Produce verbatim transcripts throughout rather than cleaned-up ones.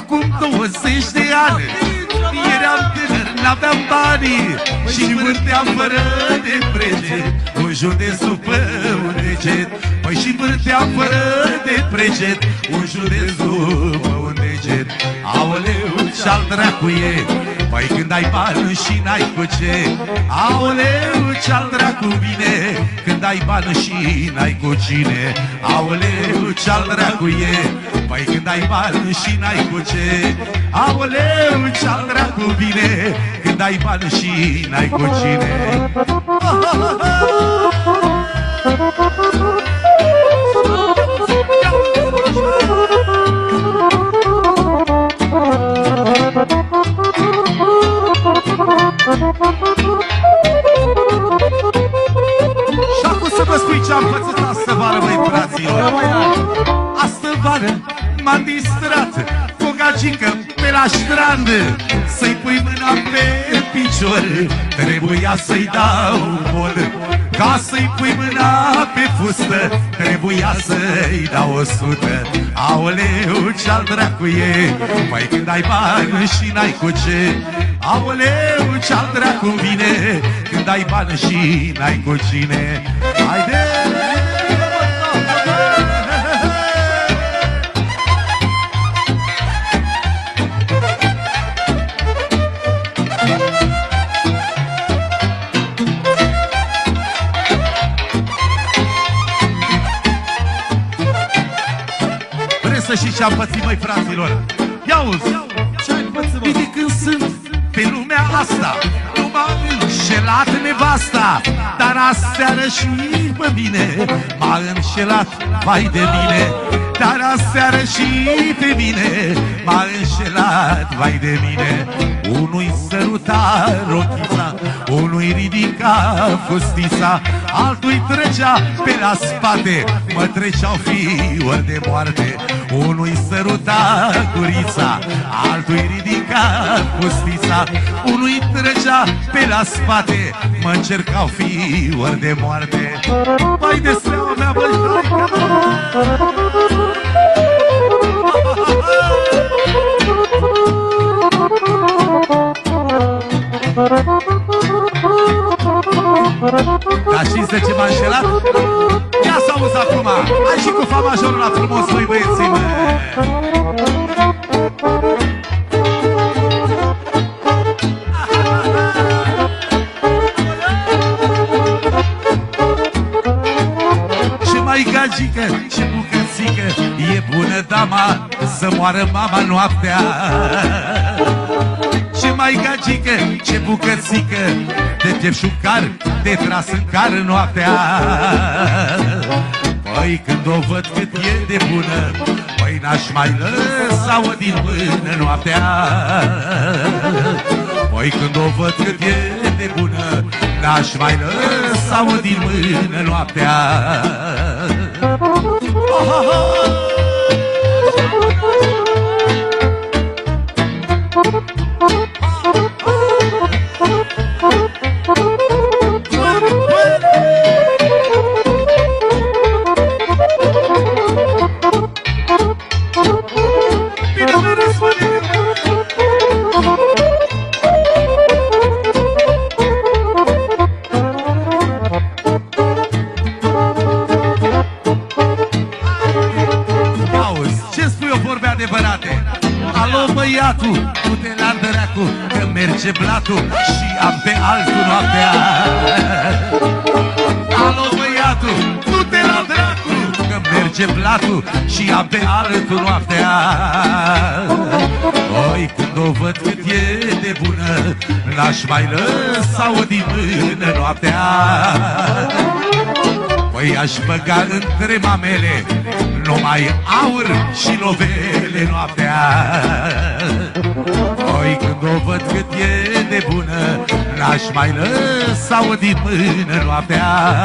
acum douăzeci de ani. Eram tânăr, n-aveam banii și vârteam fără de preget un județul pe un deget. Păi și vârteam fără de preget un județul pe un deget. Aoleu, ce-al dracu e? Păi când ai bani și n-ai cu ce. Aoleu, ce-al dracu vine când ai bani și n-ai cu cine. Aoleu, ce-al dracu e? Păi când ai bani și n-ai cu ce. Aoleu, ce-al dracu vine când ai bani și n-ai cu cine. Și acum să vă spui ce-am pățit astă vară, băi, fraților. Astă vară m-am distrat cu o gagică pe la strand. Să-i pui mâna pe picior, trebuia să-i dau bol. Ca să-i pui mâna pe fustă, trebuia să-i dau o sută. Aoleu, ce-al dracu e? Păi când ai bani și n-ai cu ce. Aoleu, ce-al dracu vine când ai bani și n-ai cu cine. Haide! Să știți ce-am pățit, măi, fraților. Ia-uzi, ce-ai pățit, mă? De când sunt pe lumea asta, nu m-a înșelat nevasta. Dar aseară și pe mine m-a înșelat, vai de mine. Dar aseară și pe mine m-a înșelat, vai de mine. Unui săruta rochița, unui ridica fustița, altui trecea pe la spate, mă treceau fiori de moarte. Unui săruta gurița, altui ridica fustița, unui trecea pe la spate, mă încercau fiori de moarte. Vai de steaua mea, băi, dar știți de ce m-a înșelat? Ia să auzi acum! Hai și cu fa majorul la frumos, voi băieții, mă! Și mai gagică, ce bucățică, e bună dama să moară mama noaptea. Ce mai gagică, ce bucățică, de piepșucar, de tras în car noaptea. Păi când o văd cât e de bună, păi n-aș mai lăsa-o din mână noaptea. Păi când o văd cât e de bună, n-aș mai lăsa-o din mână noaptea. Oh, oh, oh. Băiatul, du-te la dracu, că merge blatul și am pe altul noaptea. Alo băiatul, du-te la dracu, că merge blatul și am pe altul noaptea. Oi, când o văd cât e de bună, n-aș mai lăsa-o din mână noaptea. Păi aș băga între mamele numai aur și lovele noaptea. Păi când o văd cât e de bună, n-aș mai lăsa-o din mână noaptea.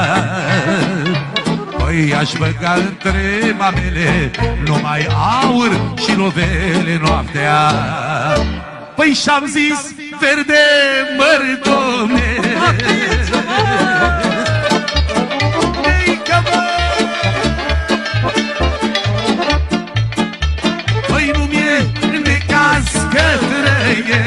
Păi aș băga între mamele numai aur și lovele noaptea. Păi și-am zis verde mărdome, păi nu mi-e veche.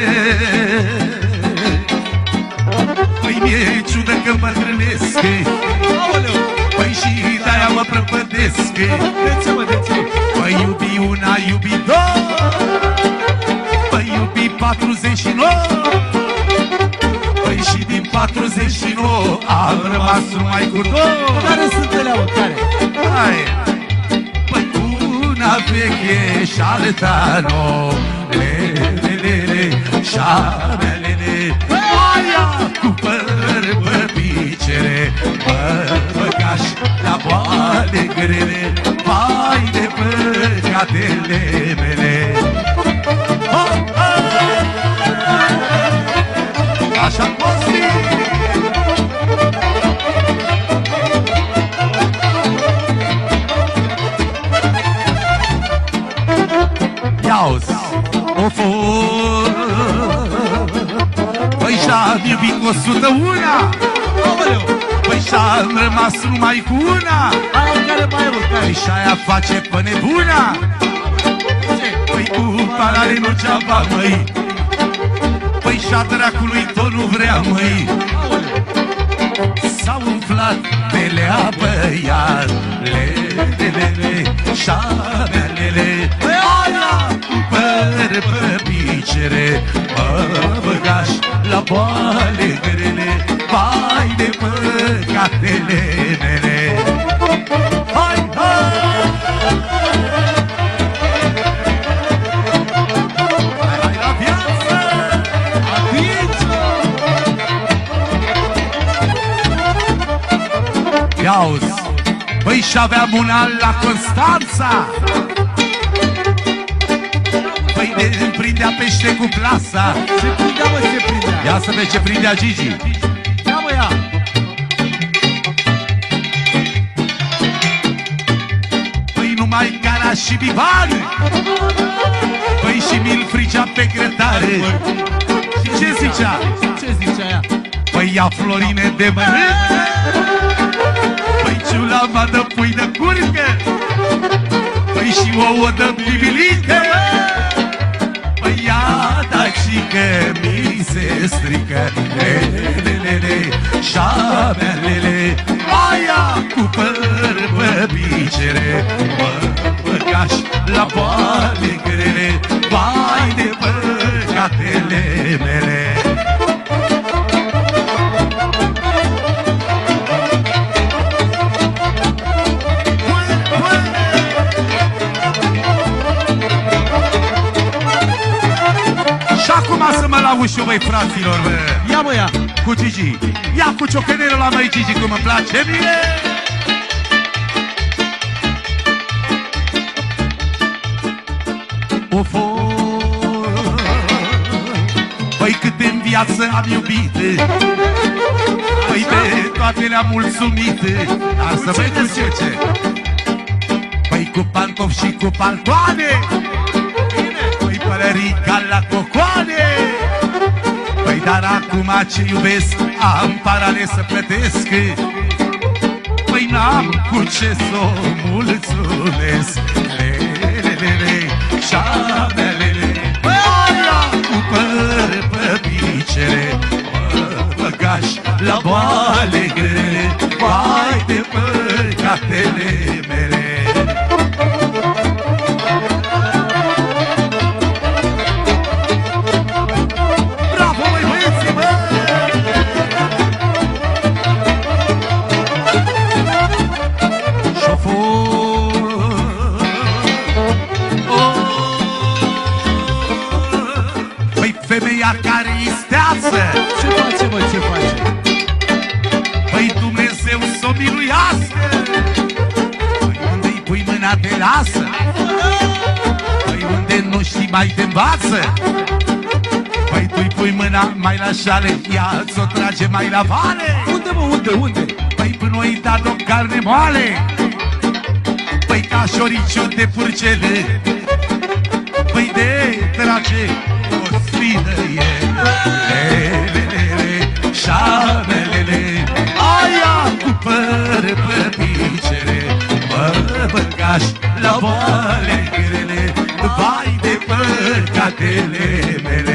Păi mi-e ciudă că îmbătrânesc, păi și de-aia mă prăpădesc. De ce, mă, de ce? Păi iubi una, iubi două, păi iubi patruzeci și nouă. Păi și din patruzeci și nouă am rămas numai cu două. Care sunt alea, mă, care? Hai! Păi una veche și alta nouă, lelelele, șamelele. Aia cu păr pe picere, mă băgaș la boale grele, vai de păcatele mele. Oh, oh! Așa poți fi! Ia-uzi, o fă. Păi și-am iubit cu o sută una. Păi și-am rămas numai cu una. Aia care mai e, mă, care? Păi și-aia face pe nebuna. Păi cu parare nu ceaba, măi. Păi și-a dracului tot nu vrea, măi. S-au umflat pe lea băiat, lelelele, șamelele. Aia cu păr pe picere, mă băgaș la boale grele, vai de păcatele mele. Hai, hai! Hai, hai la viață! Adiță! Ia-uzi, băi, și-aveam una la Constanța. Păi de îmi prindea pește cu plasa. Ce prindea, mă, ce prindea? Ia să vezi ce prindea Gigi. Ia, mă, ia! Păi numai cara și bivan. Păi și mi-l frigea pe grătare. Și ce zicea? Ce zicea ea? Păi ia florine de mănâncă. Păi ciula mea dă pui de curcă. Păi și ouă dă bibilică. Păi ia dacică, mi se strică, lelelele, șamelele. Aia cu păr pe picere, mă băgaș la boale grele, vai de păcatele mele. Și acum să mă laud și eu, băi, fraților, bă. Ia, mă, ia! Cu Gigi. Ia cu ciocănelul la măi, Gigi, cum îmi place mie. Of, păi cât în viață am iubit, păi de toate le-am mulțumit. Dar să vedeți ce ce. Păi cu pantofi și cu paltoane, păi pălărica la cocoane. Păi dar acum ce iubesc, am parale să plătesc. Păi n-am cu ce s-o mulțumesc. Lelelele, șamelele, aia cu păr pe picere, mă băgaș la boale grele, vai de păcatele mele. Femeia care isteață, Ce face, mă, ce face? păi Dumnezeu s-o miluiască. Păi unde-i pui mâna te lasă, păi unde nu știi mai te învață. Păi tu-i pui mâna mai la șale, ea ți-o trage mai la vale. Unde, mă, unde, unde? Păi până o-i dat o carne moale, păi ca șoriciu de purcele, păi de trage o sfidă e. Lelelele, șamelele, aia cu păr pe picere, mă băgaș la boale grele, vai de păcatele mele.